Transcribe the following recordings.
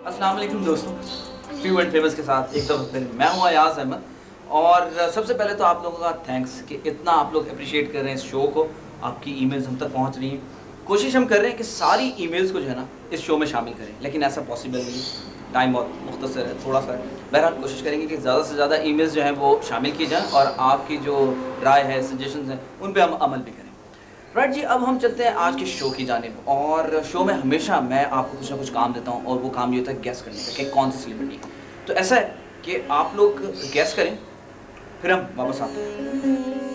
अस्सलाम वालेकुम दोस्तों, फ्यू एंड फेमस के साथ एक दफ़ा फिर मैं हूँ अयाज अहमद। और सबसे पहले तो आप लोगों का थैंक्स कि इतना आप लोग अप्रिशिएट कर रहे हैं इस शो को। आपकी ईमेल्स हम तक पहुँच रही हैं। कोशिश हम कर रहे हैं कि सारी ईमेल्स को जो है ना इस शो में शामिल करें, लेकिन ऐसा पॉसिबल नहीं है, टाइम बहुत मुख्तसर है, थोड़ा सा है। बहरहाल कोशिश करेंगे कि ज़्यादा से ज़्यादा ईमेल्स जो हैं वो शामिल की जाएँ और आपकी जो राय है, सजेशंस हैं, उन पे हम अमल भी करें। राइट जी, अब हम चलते हैं आज के शो की जानिब। और शो में हमेशा मैं आपको कुछ ना कुछ काम देता हूँ और वो काम ये होता है गैस करने का कि कौन सी सेलिब्रिटी। तो ऐसा है कि आप लोग गैस करें, फिर हम वापस आते हैं।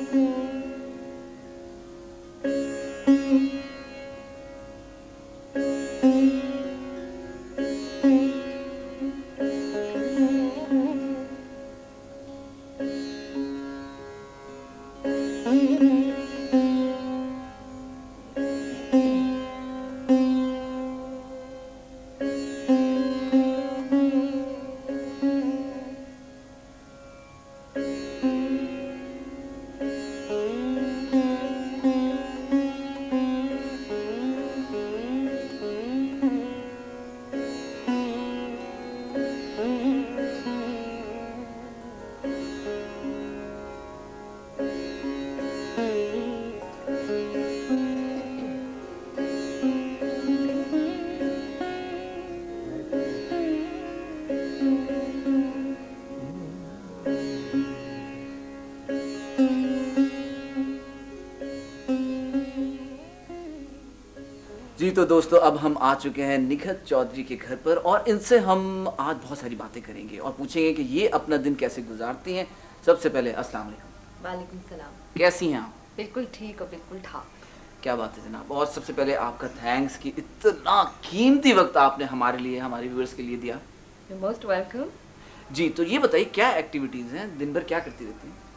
जी तो दोस्तों, अब हम आ चुके हैं निखत चौधरी के घर पर और इनसे हम आज बहुत सारी बातें करेंगे और पूछेंगे कि ये अपना दिन कैसे गुजारती हैं। सबसे पहले अस्सलाम वालेकुम। वालेकुम सलाम। कैसी हैं आप? बिल्कुल ठीक और बिल्कुल ठाक। क्या बात है जनाब। और सबसे पहले आपका थैंक्स कि इतना कीमती वक्त आपने हमारे लिए, हमारे व्यूअर्स के लिए दिया। You most welcome. जी तो ये बताइए क्या एक्टिविटीज़ हैं, दिन भर क्या करती रहती हैं?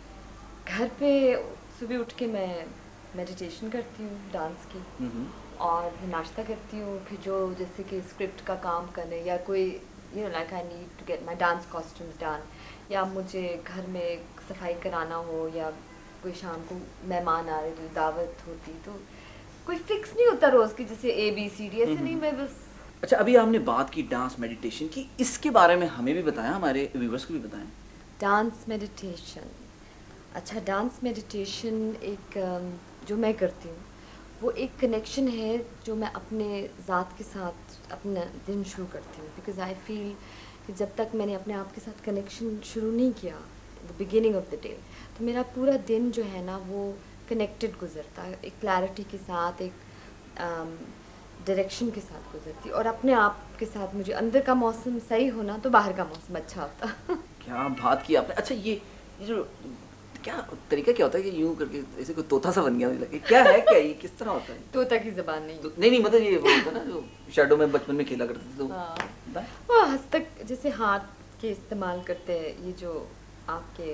घर पे सुबह उठ के मैं मेडिटेशन करती हूँ डांस की, और फिर नाश्ता करती हूँ, फिर जो जैसे कि स्क्रिप्ट का काम करने या कोई like I need to get my dance costumes done, या मुझे घर में सफाई कराना हो, या कोई शाम को मेहमान आ रहे तो दावत होती, तो कोई फिक्स नहीं होता रोज़ की जैसे ABCD ऐसे नहीं, मैं बस। अच्छा, अभी आपने बात की डांस मेडिटेशन की, इसके बारे में हमें भी बताएं, हमारे व्यूअर्स को भी बताएं। डांस मेडिटेशन, अच्छा डांस मेडिटेशन एक जो मैं करती हूँ वो एक कनेक्शन है जो मैं अपने ज़ात के साथ अपना दिन शुरू करती हूँ, बिकॉज़ आई फील कि जब तक मैंने अपने आप के साथ कनेक्शन शुरू नहीं किया the beginning of the day, तो मेरा पूरा दिन जो है ना वो कनेक्टेड गुजरता है, एक क्लैरिटी के साथ, एक डायरेक्शन के साथ गुजरती, और अपने आप के साथ मुझे अंदर का मौसम सही होना तो बाहर का मौसम अच्छा होता। क्या बात की आपने। अच्छा ये जो क्या तरीका क्या होता है कि यूं करके ऐसे कोई तोता सा बन गया मुझे लगे, क्या है, क्या ये किस तरह होता है? तोता की ज़बान नहीं। तो नहीं मतलब ये वो होता है ना जो शैडो में बचपन में खेला करते थे, तो हाँ, वो हस्तक जैसे हाथ के इस्तेमाल करते हैं, ये जो आपके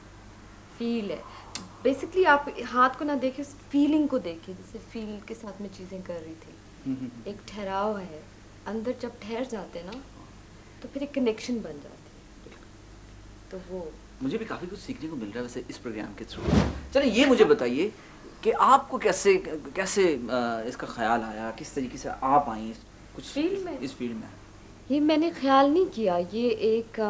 फील है, बेसिकली आप हाथ को ना देखिए, उस फीलिंग को देखिए, जैसे फील के साथ में चीज़ें कर रही थी। एक ठहराव है अंदर, जब ठहर जाते हैं ना तो फिर एक कनेक्शन बन जाती है, तो वो मुझे भी काफ़ी कुछ सीखने को मिल रहा है वैसे इस प्रोग्राम के थ्रू। चलिए ये मुझे बताइए कि आपको कैसे कैसे इसका ख्याल आया, किस तरीके से आप आई कुछ फील्ड में? इस फील्ड में? ये मैंने ख्याल नहीं किया, ये एक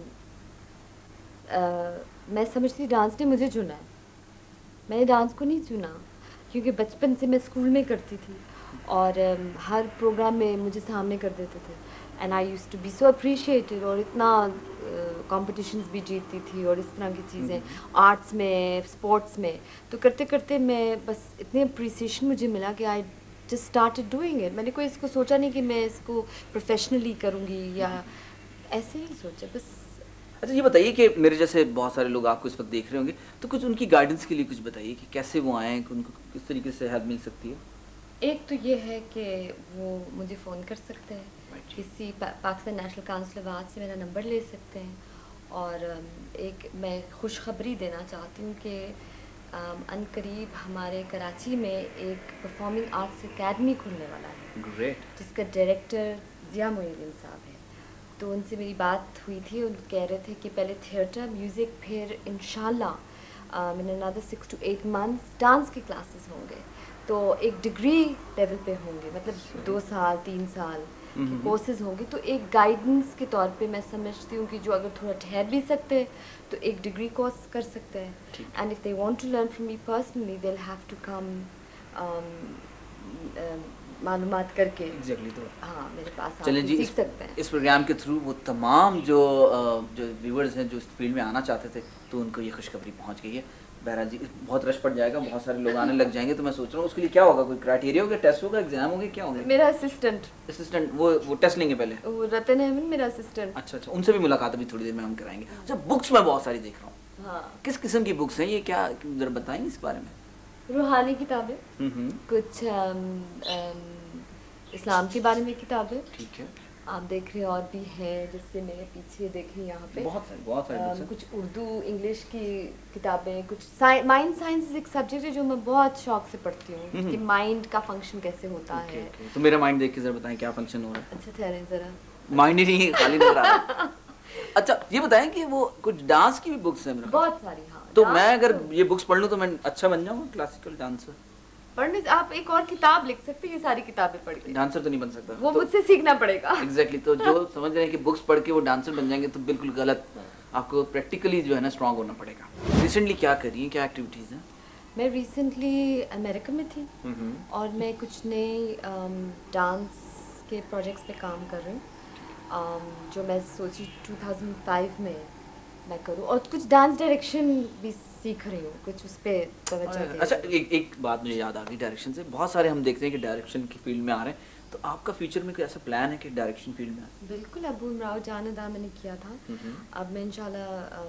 मैं समझती डांस ने मुझे चुना है, मैंने डांस को नहीं चुना, क्योंकि बचपन से मैं स्कूल में करती थी और हर प्रोग्राम में मुझे सामने कर देते थे, and I used to be so appreciated, और इतना कॉम्पिटिशंस भी जीतती थी और इस तरह की चीज़ें, आर्ट्स में, स्पोर्ट्स में, तो करते करते मैं बस इतने अप्रिसिएशन मुझे मिला कि I just started doing it. मैंने कोई इसको सोचा नहीं कि मैं इसको प्रोफेशनली करूँगी, या ऐसे ही सोचा बस। अच्छा ये बताइए कि मेरे जैसे बहुत सारे लोग आपको इस वक्त देख रहे होंगे, तो कुछ उनकी गाइडेंस के लिए कुछ बताइए कि कैसे वो आएँ, कि उनको किस तरीके से हेल्प मिल सकती है? एक तो ये है कि वो मुझे फ़ोन कर सकते हैं, किसी Pakistan National Council of Art से मेरा नंबर ले सकते हैं, और एक मैं खुशखबरी देना चाहती हूँ कि अनकरीब हमारे कराची में एक परफॉर्मिंग आर्ट्स एकेडमी खुलने वाला है। ग्रेट। जिसका डायरेक्टर ज़िया मोइनुद्दीन साहब है, तो उनसे मेरी बात हुई थी, उन कह रहे थे कि पहले थिएटर, म्यूज़िक, फिर इंशाल्लाह in another 6 to 8 months dance के क्लासेस होंगे, तो एक डिग्री लेवल पे होंगे, मतलब 2 साल 3 साल, कि कोर्सेज होंगे, तो एक गाइडेंस के तौर पे मैं समझती हूँ कि जो अगर थोड़ा ठहर भी सकते हैं तो एक डिग्री कोर्स कर सकते हैं। And if they want to learn from me personally they will have to come मालूमात करके। एग्जैक्टली तो हाँ, मेरे पास चलिए जी, सीख सकते हैं। इस प्रोग्राम के थ्रू वो तमाम जो व्यूवर्स हैं जो इस फील्ड में आना चाहते थे, तो उनको ये खुशखबरी पहुंच गई है। बहरहाल जी, बहुत रश पड़ जाएगा, बहुत सारे लोग आने लग जाएंगे, तो मैं सोच रहा हूँ उसके लिए क्या होगा, कोई क्राइटेरिया होगा, टेस्ट होगा, एग्जाम होगा, क्या होगा? मेरा असिस्टेंट वो टेस्ट लेंगे पहले? वो रतन अहमद मेरा असिस्टेंट। अच्छा, उनसे भी मुलाकात अभी थोड़ी देर में हम कराएंगे। अच्छा, बुक्स मैं बहुत सारी देख रहा हूँ। हाँ। किस किस्म की बुक्स हैं ये, क्या जरा बताएंगे इस बारे में? रूहानी किताबें, कुछ इस्लाम के बारे में किताबें। ठीक है। आप देख रहे हैं और भी हैं, जिससे मेरे पीछे देखिए यहाँ पे बहुत सारी बुक्स हैं। कुछ उर्दू इंग्लिश की किताबें, कुछ माइंड साइंस एक सब्जेक्ट है जो मैं बहुत शौक से पढ़ती हूँ कि माइंड का फंक्शन कैसे होता है। तो मेरा माइंड देख के जरा बताएं क्या फंक्शन हो रहा है। अच्छा ठहरें जरा, माइंड ही नहीं खाली नजर आ रहा है। अच्छा ये बताएं कि वो कुछ डांस की भी बुक्स हैं मेरे बहुत सारी। हाँ, तो मैं अगर ये बुक्स पढ़ लूँ तो मैं अच्छा बन जाऊँगा क्लासिकल डांसर? पढ़ने आप एक और किताब लिख सकते हैं, ये सारी किताबें पढ़ के। डांसर तो नहीं बन सकता, वो तो मुझसे सीखना पड़ेगा। एग्जैक्टली तो जो समझ रहे हैं कि बुक्स पढ़ के वो डांसर बन जाएंगे तो बिल्कुल गलत। आपको प्रैक्टिकली जो है ना स्ट्रांग होना पड़ेगा। रिसेंटली क्या कर रही हैं, क्या एक्टिविटीज़ हैं? मैं रिसेंटली अमेरिका में थी और मैं कुछ नए डांस के प्रोजेक्ट्स पे काम कर रही हूँ, जो मैं सोची 2005 में मैं करूँ, और कुछ डांस डायरेक्शन भी सीख रही हूँ, कुछ उस पर तवज्जो दे। अच्छा, एक बात मुझे याद आ गई डायरेक्शन से। बहुत सारे हम देखते हैं कि डायरेक्शन की फील्ड में आ रहे हैं, तो आपका फ्यूचर में कोई ऐसा प्लान है कि डायरेक्शन फील्ड में? बिल्कुल, अबू इमराव जानेदा मैंने किया था। अब मैं इंशाल्लाह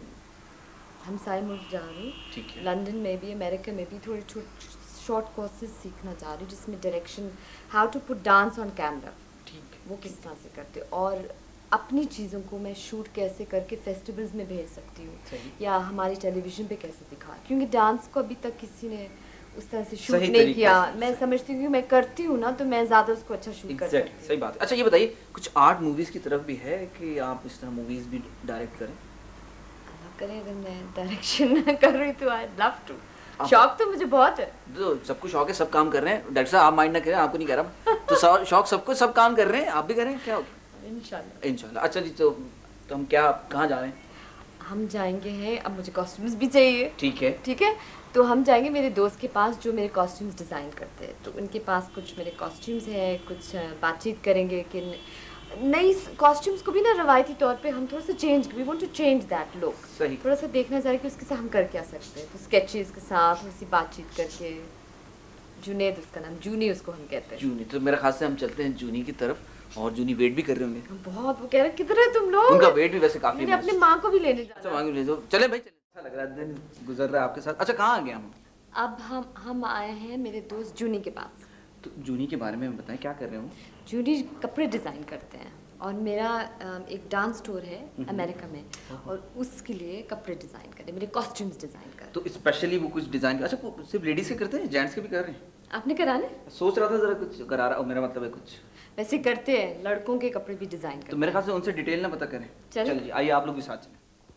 हमसाए मुल्क जा रही हूँ, लंदन में भी अमेरिका में भी थोड़े शॉर्ट कोर्सेज सीखना चाह रही हूँ, जिसमें direction, how to put dance on camera, वो किस तरह से करते, और अपनी चीज़ों को मैं शूट कैसे करके फेस्टिवल्स में भेज सकती हूँ या हमारे टेलीविज़न पे कैसे दिखा, क्योंकि डांस को अभी तक किसी ने उस तरह से शूट नहीं किया। मैं समझती हूँ कि मैं करती हूँ ना, तो मैं ज़्यादा उसको अच्छा शूट कर सकती हूँ। सही बात है। अच्छा ये बताइए, कुछ आर्ट मूवीज़ की तरफ भी है कि आप इस तरह मूवीज़ भी डायरेक्ट करें? अल्लाह करे अगर मैं डायरेक्शन कर रही तो आई लव टू। शौक तो मुझे बहुत है। तो सबको शौक है, सब काम कर रहे हैं। डायरेक्टर साहब आप माइंड ना करें, आपको नहीं कह रहा, तो शौक सबको, सब काम कर रहे हैं, आप भी करें, क्या होगा? इंशाल्लाह। अच्छा जी, तो हम क्या, कहाँ जा रहे हैं? हम जाएंगे हैं, अब मुझे कॉस्ट्यूम्स भी चाहिए। ठीक है, तो हम जाएंगे मेरे दोस्त के पास जो मेरे कॉस्ट्यूम्स डिज़ाइन करते हैं, तो उनके पास कुछ मेरे कॉस्ट्यूम्स हैं, कुछ बातचीत करेंगे कि नई कॉस्ट्यूम्स को भी ना रवायती तौर पे हम थोड़ा सा change, we want to change that look. सही, थोड़ा सा देखना चाह रहे कि उसके साथ हम कर क्या सकते हैं, तो स्केचेस के साथ थोड़ी सी बातचीत करके। जुनेद उसका नाम, जूनी उसको हम कहते हैं। जूनी, तो मेरे ख्याल से हम चलते हैं जूनी की तरफ, और जूनी वेट भी कर रहे होंगे बहुत। वो कह रहे किधर है तुम लोग? उनका वेट भी वैसे काफी है। अपनी माँ को भी लेने जाना। अच्छा, माँ को ले जाओ, चले भाई चले। अच्छा लग रहा है, दिन गुजर रहा है आपके साथ। अच्छा, कहाँ आ गए हम? अब हम आए हैं मेरे दोस्त जूनी के पास। तो जूनी के बारे में बताएं, क्या कर रहे हो? जूनी कपड़े डिज़ाइन करते हैं, और मेरा एक डांस स्टोर है अमेरिका में, और उसके लिए कपड़े डिज़ाइन करते, मेरे कॉस्ट्यूम्स डिज़ाइन करते। तो स्पेशली वो कुछ डिज़ाइन, अच्छा सिर्फ लेडीज़ के करते हैं, जेंट्स के भी कर रहे हैं? आपने कराने? सोच रहा था जरा कुछ करा रहा, मेरा मतलब है कुछ वैसे करते हैं, लड़कों के कपड़े भी डिज़ाइन करते हैं। तो मेरे ख्याल से उनसे डिटेल ना पता करें। चलिए आइए आप लोग भी साथ चलें।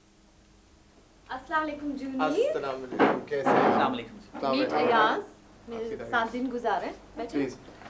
अस्सलाम वालेकुम जूनी। अस्सलाम वालेकुम, कैसे हैं? अस्सलाम वालेकुम। मीट अयाज, मेरे साथ दिन गुजारे। बैठिए।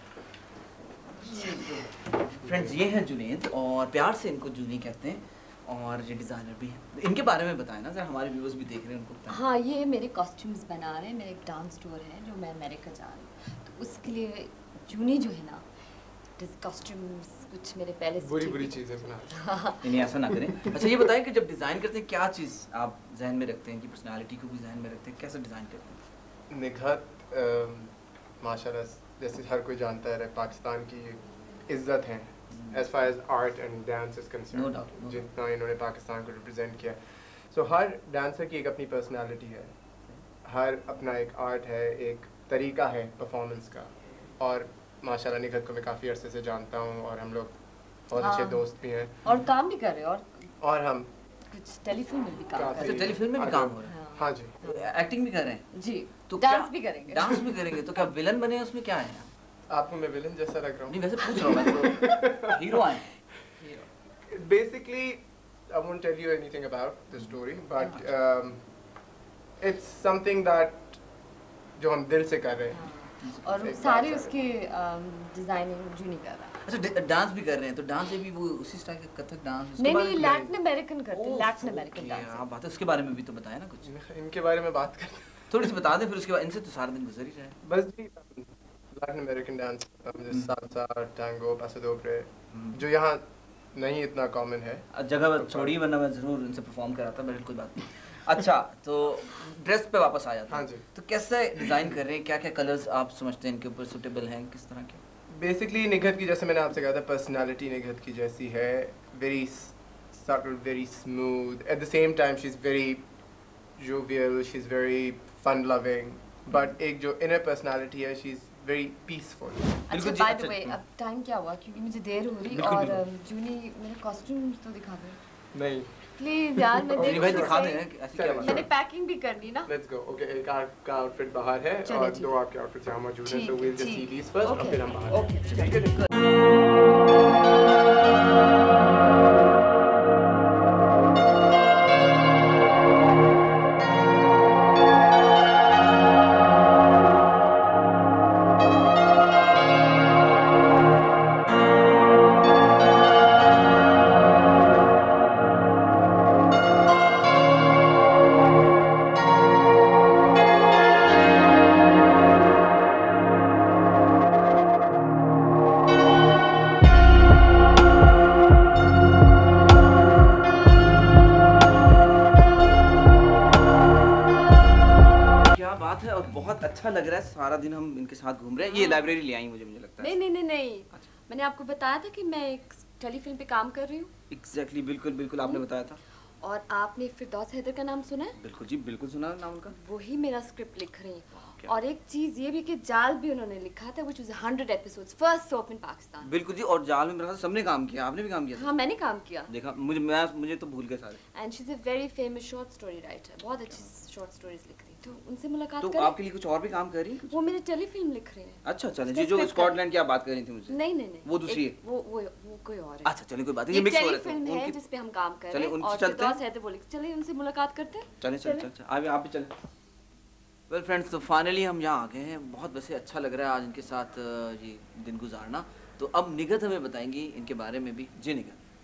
फ्रेंड्स, ये हैं जुनैद, और प्यार से इनको जूनी कहते हैं, और ये डिज़ाइनर भी हैं। इनके बारे में बताएं ना जरा, हमारे व्यूअर्स भी देख रहे हैं, उनको बताएं। हाँ, ये मेरे कॉस्ट्यूम्स बना रहे हैं, मेरा एक डांस स्टोर है जो मैं अमेरिका जा रही हूँ, तो उसके लिए जूनी जो है ना, कॉस्ट्यूम्स कुछ मेरे पहले से बुरी चीज़ें बना। नहीं ऐसा ना करें। अच्छा ये बताएं कि जब डिज़ाइन करते हैं, क्या चीज़ आप जहन में रखते हैं, कि पर्सनालिटी को भी जहन में रखते हैं, कैसे डिज़ाइन करते हैं? निघात माशाल्लाह, जैसे हर कोई जानता है, पाकिस्तान की इज्जत है as far as art and dance is concerned। No doubt, no जितना इन्होंने पाकिस्तान को रिप्रेजेंट किया, सो हर डांसर की एक अपनी पर्सनालिटी है, हर अपना एक आर्ट है, एक तरीका है परफॉर्मेंस का। और माशाल्लाह निघत को मैं काफ़ी अरसे से जानता हूँ, और हम लोग बहुत अच्छे दोस्त भी हैं, और काम भी कर रहे हैं, और हम कुछ टेलीफिल्म में भी काम। अच्छा, टेलीफिल्म में भी काम हो रहा है? हाँ जी। एक्टिंग भी कर रहे हैं जी, तो डांस भी करेंगे। डांस भी करेंगे, तो क्या विलन बने हैं, उसमें क्या है? आपको मैं विलन जैसा लग रहा हूँ? नहीं वैसे पूछ रहा हूँ मैं, तो हीरो आए। Basically, I won't tell you anything about the story, but it's something that जो हम दिल से कर रहे हैं। और सारे उसके डिजाइनिंग जूनी कर रहा है। अच्छा डांस भी कर रहे हैं, तो डांस ये भी वो उसी स्टाइल का कथक डांस नहीं नहीं, लैटिन अमेरिकन करते हैं, लैटिन अमेरिकन डांस। हाँ बात है, उसके बारे में भी तो बताया ना कुछ, इनके बारे में बात करते हैं। थोड़ी सी बता दें, फिर उसके बाद इनसे तो सारा दिन गुजर ही जाए। बस जी, लैटिन अमेरिकन डांस जैसे साल्सा, टैंगो, पासो दोब्रे, जो यहाँ नहीं इतना कॉमन है। जगह छोड़ी, वरना मैं जरूर इनसे परफॉर्म कराता, बट कोई बात नहीं। अच्छा, तो ड्रेस पे वापस आ जाते हैं। हाँ जी। तो कैसे डिज़ाइन कर रहे हैं, क्या क्या कलर्स आप समझते हैं इनके ऊपर सूटेबल हैं, किस तरह के? बेसिकली निगहत की, जैसे मैंने आपसे कहा था, पर्सनालिटी निगहत की जैसी है, very subtle, very smooth. At the same time, she's very jovial, she's very fun loving. But एक जो inner personality है, she's very peaceful. अच्छा, by the way, अब टाइम क्या हुआ, क्योंकि मुझे देर हो रही, और जूनी मेरे कॉस्ट्यूम्स तो दिखा दो। नहीं। प्लीज यार, मैं देख भाई दिखा दें ऐसी क्या बात है। मैंने पैकिंग भी करनी ना। Let's go. Okay, एक आपका आउटफिट बाहर है और दो आपके आउटफिट्स यहाँ मौजूद हैं, so we'll just see these first और फिर हम बाहर। Okay, ठीक है। और बहुत अच्छा लग रहा है, सारा दिन हम इनके साथ घूम रहे हैं। ये लाइब्रेरी ले आई मुझे लगता है। नहीं नहीं नहीं नहीं, मैंने आपको बताया था कि मैं एक टेलीफिल्म पे काम कर रही हूँ। एग्जैक्टली, बिल्कुल बिल्कुल आपने बताया था। और आपने फिरदौस हैदर का नाम सुना है? बिल्कुल जी, बिल्कुल सुना नाम उनका। वही मेरा स्क्रिप्ट लिख रही है। और एक चीज ये भी कि जाल भी उन्होंने लिखा था, which was 100 episodes, first soap in Pakistan। बिल्कुल जी, और जाल में मेरे ख्याल से सबने काम किया, आपने भी काम किया था। हाँ, मैंने काम किया। देखा, मुझे तो भूल गए सारे। And she's a very famous short story writer, बहुत अच्छी शॉर्ट स्टोरीज लिखती है। तो उनसे मुलाकात तो करें। आपके लिए कुछ और भी काम कर रही हैं? वो मेरे टेलीफिल्म लिख रहे हैं। अच्छा चलें जी, जो स्कॉटलैंड की आप बात कर रही थी मुझसे। नहीं नहीं नहीं, वो दूसरी है। वो कोई और है। अच्छा चलिए, कोई बात नहीं, ये मिक्स हो रहे थे। टेलीफिल्म है जिस पे हम काम कर रहे हैं, उनसे और चलते हैं। फिरदौस हैदर बोले चलिए उनसे मुलाकात करते हैं। चलें आप भी चलें। वेल फ्रेंड्स, तो फाइनली हम यहाँ आ गए हैं। बहुत वैसे अच्छा लग रहा है आज इनके साथ ये दिन गुजारना। तो अब निगहत हमें बताएंगी इनके बारे में भी। जी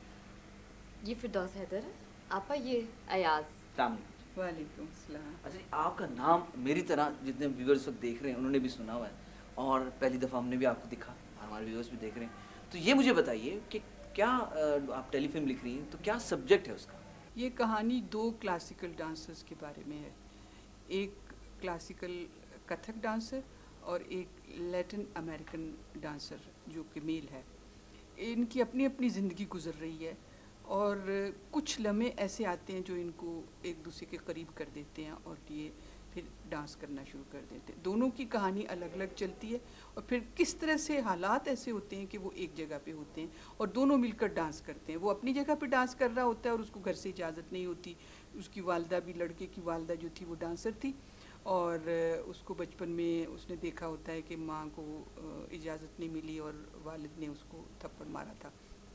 निगहत। ये फिरदौस हैदर है, आपा ये अयाज। वालेकुम सलाम। अच्छा, आपका नाम मेरी तरह जितने व्यूअर्स वक्त देख रहे हैं उन्होंने भी सुना हुआ है, और पहली दफ़ा हमने भी आपको दिखा, हमारे व्यूअर्स भी देख रहे हैं। तो ये मुझे बताइए कि क्या आप टेलीफिल्म लिख रही हैं, तो क्या सब्जेक्ट है उसका? ये कहानी दो क्लासिकल डांसर्स के बारे में है। एक क्लासिकल कथक डांसर और एक लैटिन अमेरिकन डांसर जो कि मेल है। इनकी अपनी अपनी ज़िंदगी गुजर रही है, और कुछ लम्हे ऐसे आते हैं जो इनको एक दूसरे के करीब कर देते हैं, और ये फिर डांस करना शुरू कर देते हैं। दोनों की कहानी अलग अलग चलती है, और फिर किस तरह से हालात ऐसे होते हैं कि वो एक जगह पे होते हैं और दोनों मिलकर डांस करते हैं। वो अपनी जगह पे डांस कर रहा होता है और उसको घर से इजाज़त नहीं होती। उसकी वालदा भी, लड़के की वालदा जो थी वो डांसर थी, और उसको बचपन में उसने देखा होता है कि माँ को इजाज़त नहीं मिली और वालिद ने उसको थप्पड़ मारा था।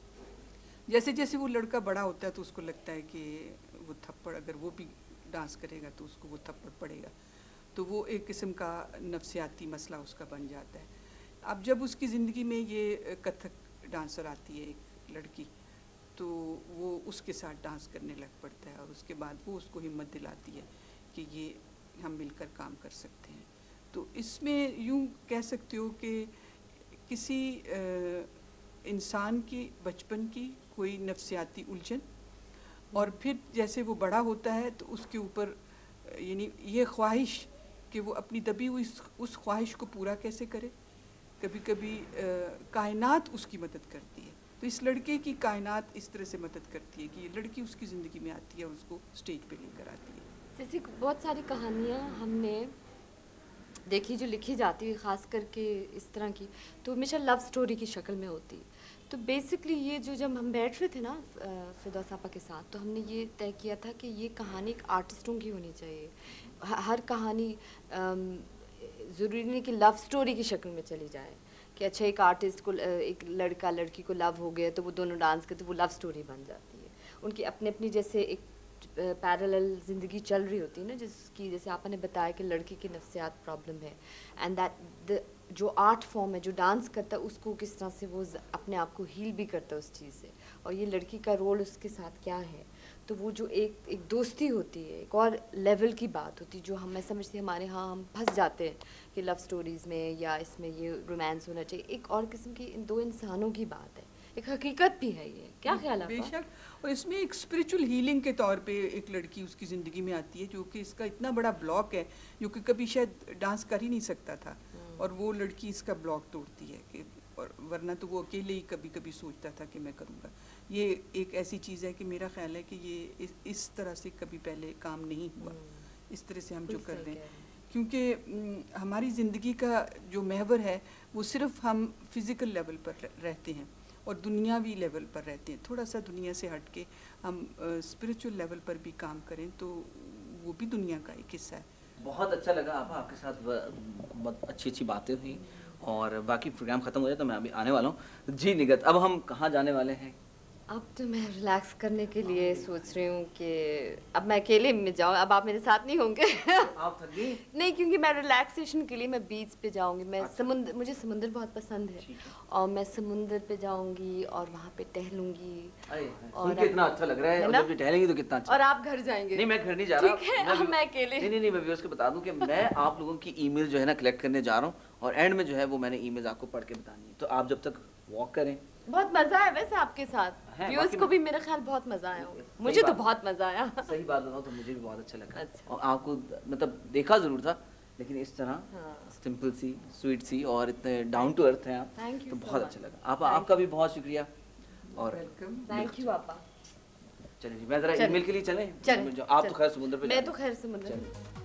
जैसे जैसे वो लड़का बड़ा होता है तो उसको लगता है कि वो थप्पड़, अगर वो भी डांस करेगा तो उसको वो थप्पड़ पड़ेगा। तो वो एक किस्म का नफ्सियाती मसला उसका बन जाता है। अब जब उसकी ज़िंदगी में ये कथक डांसर आती है एक लड़की, तो वो उसके साथ डांस करने लग पड़ता है, और उसके बाद वो उसको हिम्मत दिलाती है कि ये हम मिलकर काम कर सकते हैं। तो इसमें यूँ कह सकते हो कि किसी इंसान की बचपन की कोई नफ्सियाती उलझन, और फिर जैसे वो बड़ा होता है तो उसके ऊपर यानी ये ख्वाहिश कि वो अपनी दबी हुई उस ख्वाहिश को पूरा कैसे करे। कभी कभी कायनात उसकी मदद करती है, तो इस लड़के की कायनात इस तरह से मदद करती है कि ये लड़की उसकी ज़िंदगी में आती है और उसको स्टेज पे लेकर आती है। जैसे बहुत सारी कहानियाँ हमने देखी जो लिखी जाती है, ख़ास करके इस तरह की, तो हमेशा लव स्टोरी की शक्ल में होती है। तो बेसिकली ये जो जब हम बैठ रहे थे ना फिरदौस आपा के साथ, तो हमने ये तय किया था कि ये कहानी एक आर्टिस्टों की होनी चाहिए। हर कहानी ज़रूरी नहीं कि लव स्टोरी की शक्ल में चली जाए, कि अच्छा एक आर्टिस्ट को, एक लड़का लड़की को लव हो गया तो वो दोनों डांस करते, वो लव स्टोरी बन जाती है। उनकी अपनी अपनी जैसे एक पैरेलल ज़िंदगी चल रही होती है ना, जिसकी जैसे आपने बताया कि लड़की की नफ्सियात प्रॉब्लम है, एंड दैट द जो आर्ट फॉर्म है, जो डांस करता है, उसको किस तरह से वो अपने आप को हील भी करता है उस चीज़ से, और ये लड़की का रोल उसके साथ क्या है। तो वो जो एक दोस्ती होती है, एक और लेवल की बात होती है जो मैं समझती हूँ हमारे यहाँ हम फंस जाते हैं कि लव स्टोरीज़ में या इसमें ये रोमांस होना चाहिए। एक और किस्म की इन दो इंसानों की बात है, एक हकीकत भी है ये। क्या ख्याल है आपका? बेशक, और इसमें एक स्पिरिचुअल हीलिंग के तौर पे एक लड़की उसकी ज़िंदगी में आती है जो कि इसका इतना बड़ा ब्लॉक है, जो कि कभी शायद डांस कर ही नहीं सकता था, और वो लड़की इसका ब्लॉक तोड़ती है कि, और वरना तो वो अकेले ही कभी कभी सोचता था कि मैं करूँगा। ये एक ऐसी चीज़ है कि मेरा ख्याल है कि ये इस तरह से कभी पहले काम नहीं हुआ, इस तरह से हम जो कर रहे हैं, क्योंकि हमारी ज़िंदगी का जो महवर है वो सिर्फ हम फिज़िकल लेवल पर रहते हैं और दुनियावी लेवल पर रहते हैं। थोड़ा सा दुनिया से हट के हम स्पिरिचुअल लेवल पर भी काम करें तो वो भी दुनिया का एक हिस्सा है। बहुत अच्छा लगा आपके साथ, बहुत अच्छी अच्छी बातें हुई, और बाकी प्रोग्राम ख़त्म हो जाए तो मैं अभी आने वाला हूँ। जी निगत, अब हम कहाँ जाने वाले हैं? अब तो मैं रिलैक्स करने के लिए सोच रही हूँ कि अब मैं अकेले में जाऊँ, अब आप मेरे साथ नहीं होंगे। आप थक गई? नहीं, क्योंकि मैं रिलैक्सेशन के लिए मैं बीच पे जाऊँगी। मैं अच्छा। समुद्र, मुझे समुद्र बहुत पसंद है, और मैं समुद्र पे जाऊँगी और वहाँ पे टहलूँगी। सुन के इतना अच्छा लग रहा है, और जब टहलेंगी तो कितना अच्छा। और आप घर जाएंगे? नहीं, मैं घर नहीं जा रहा। ठीक है, अब मैं अकेले। नहीं, मैं व्यूअर्स को बता दूं कि मैं आप लोगों की ईमेल जो है ना कलेक्ट करने जा रहा हूँ, और एंड में जो है वो मैंने ईमेल्स आपको पढ़ के बतानी है, तो आप जब तक वॉक करें। बहुत मजा आया वैसे आपके साथ, व्यूअर्स को भी मेरा ख्याल बहुत मजा आया होगा। मुझे तो बहुत मजा आया। सही बात बताऊं तो मुझे भी बहुत अच्छा लगा। अच्छा। और आपको मतलब देखा जरूर था, लेकिन इस तरह सिंपल सी, स्वीट सी, और इतने डाउन टू अर्थ हैं आप, तो बहुत अच्छा लगा। आपका भी बहुत शुक्रिया, और थैंक यू आपा। चलिए जी, मैं जरा ईमेल के लिए चलें? आप तो खैर समुद्र पे, मैं तो खैर समुद्र